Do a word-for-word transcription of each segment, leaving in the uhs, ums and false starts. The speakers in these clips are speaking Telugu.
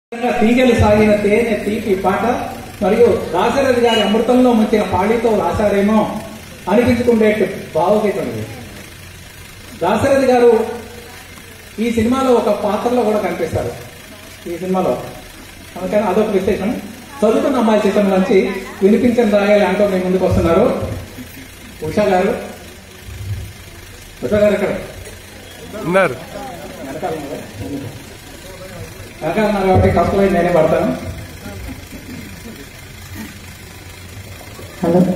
తీగలు సాగిన తేనె తీపి పాట మరియు దాశరథి గారి అమృతంలో ముంచిన పాళీతో రాశారేమో అనిపించుకునేట్టు భావగీతం ఇది. దాశరథి గారు ఈ సినిమాలో ఒక పాత్రలో కూడా కనిపిస్తారు ఈ సినిమాలో. అందుకని అదొక విశేషం. చదువుతున్న అమ్మాయి చిత్రం నుంచి వినిపించని రాయాలి అంటూ మీ ముందుకు వస్తున్నారు ఉషా గారు. ఉషా గారు ఎక్కడ ఉన్నారు? వెనకాల వెనకాల ఉన్నారు కాబట్టి కష్టమైంది, నేనే పడతాను. హలో,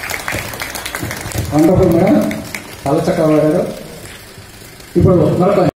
వండర్ఫుల్ మేడం, చాలా చక్కగా పాడారు. ఇప్పుడు మరొక